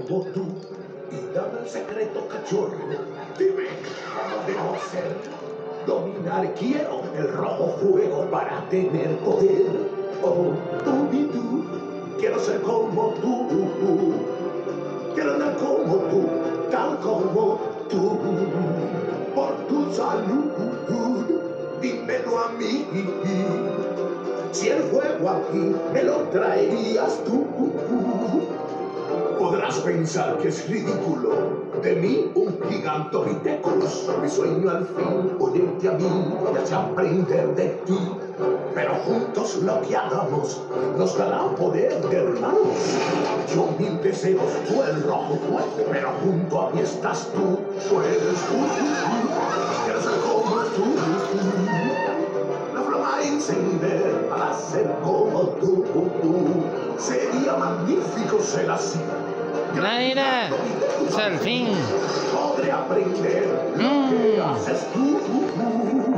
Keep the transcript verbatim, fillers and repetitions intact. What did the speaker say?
como tú y dame el secreto, cachorro. Dime, ¿cómo debo ser? Dominar quiero el rojo fuego para tener poder. Oh, tú y tú, quiero ser como tú. Quiero andar como tú, tal como tú. Por tu salud, dímelo a mí. Si el fuego aquí me lo traerías tú. Podrás pensar que es ridículo de mí un gigante gitecus. Mi sueño al fin unirte a mí y así aprender de ti. Pero juntos lo que hagamos nos dará poder de hermanos. Yo mil deseos, tú el rojo fuego, pero junto a mí estás tú. Tú eres tú, quiero ser como tú. La flama encender para ser como tú. Sería magnífico ser así. Naira, es el fin. Podré aprender lo que haces tú.